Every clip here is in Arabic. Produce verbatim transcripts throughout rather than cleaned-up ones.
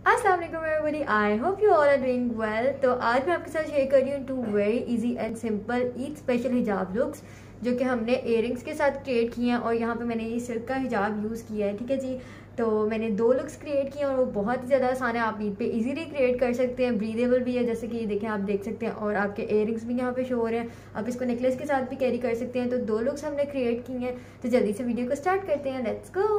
अस्सलाम वालेकुम everybody, I hope you all are doing well. तो आज मैं आपके साथ शेयर कर रही हूँ two very easy and simple Eid special हिजाब लुक्स जो कि हमने इयरिंग्स के साथ क्रिएट किए हैं। और यहाँ पे मैंने ये सिल्क का हिजाब यूज़ किया है, ठीक है जी। तो मैंने दो लुक्स क्रिएट किए हैं और वो बहुत ही ज़्यादा आसान है, आप ईद पे इजीली क्रिएट कर सकते हैं। ब्रीदेबल भी है, जैसे कि देखें आप देख सकते हैं, और आपके इयरिंग्स भी यहाँ पे शो हो रहे हैं। आप इसको नेकलेस के साथ भी कैरी कर सकते हैं। तो दो लुक्स हमने क्रिएट किए हैं, तो जल्दी से वीडियो को स्टार्ट करते हैं। Let's go.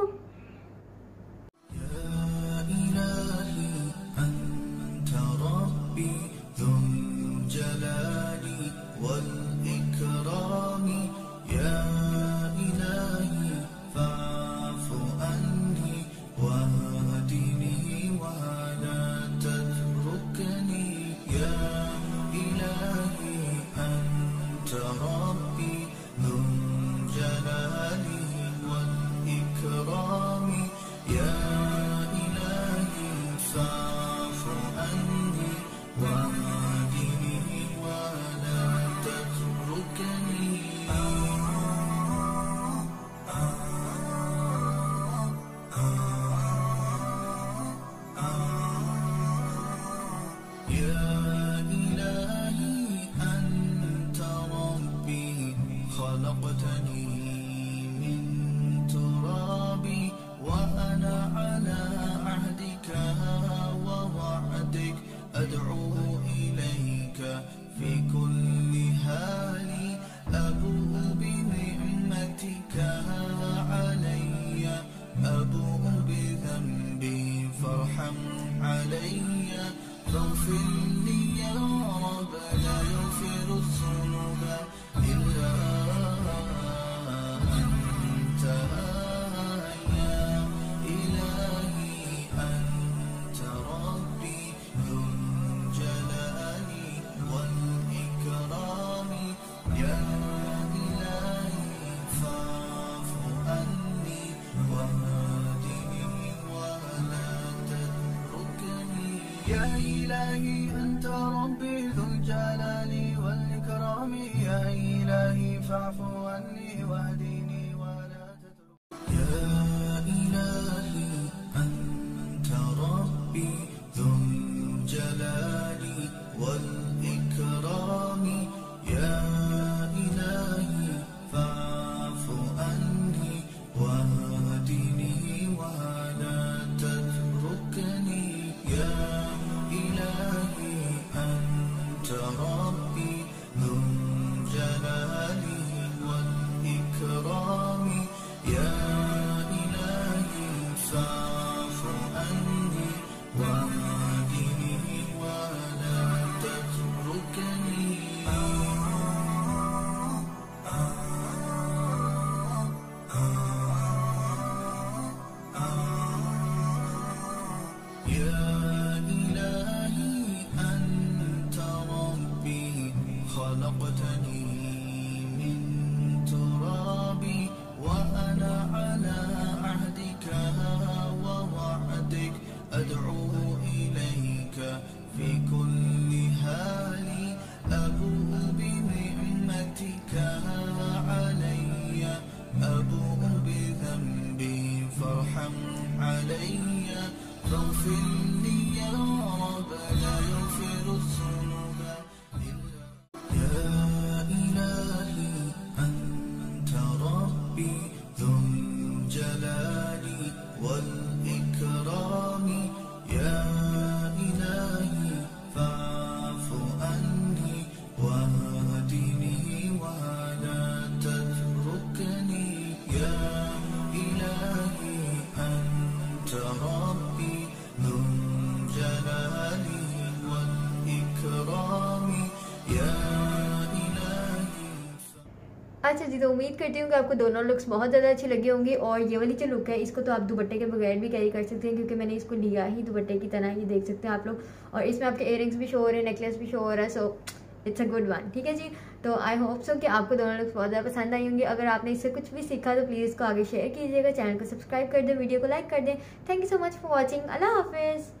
يا إلهي أنت ربي ذو الجلال والإكرام يا إلهي فاعف عني واهدني ولا تترك يا إلهي أنت ربي ذو الجلال والإكرام يا إلهي فاعف عني واهدني ولا تتركني يا ربي ذو الجلال والإكرام يا إلهي فاعف عني واهدني ولا تتركني يا خلقتني من تراب وأنا على عهدك ووعدك أدعو إليك في كل حال أبوء بنعمتك علي أبوء بذنبي فارحم علي فاغفر لي يا رب لا يغفر الذنوب يا إلهي أنت ربي ذو الجلال والإكرام يا إلهي فاعف عني واهدني ولا تتركني يا إلهي أنت ربي ذو الجلال والإكرام يا अच्छा जी, तो उम्मीद करती हूँ कि आपको दोनों लुक्स बहुत ज़्यादा अच्छी लगी होंगी। और ये वाली जो लुक है इसको तो आप दुपट्टे के बगैर भी कैरी कर सकते हैं, क्योंकि मैंने इसको लिया ही दुपट्टे की तरह ही, देख सकते हैं आप लोग। और इसमें आपके इयरिंग्स भी शो हो रहे हैं, नेकलेस भी शो हो रहा है, so it's a good one, ठीक है जी। तो आई होप सो कि आपको दोनों लुक्स बहुत ज़्यादा पसंद आई होंगी। अगर आपने इससे कुछ भी सीखा तो प्लीज़ इसको आगे शेयर कीजिएगा, चैनल को सब्सक्राइब कर दें, वीडियो को लाइक कर दें। Thank you so much for watching. अल्लाह हाफिज़।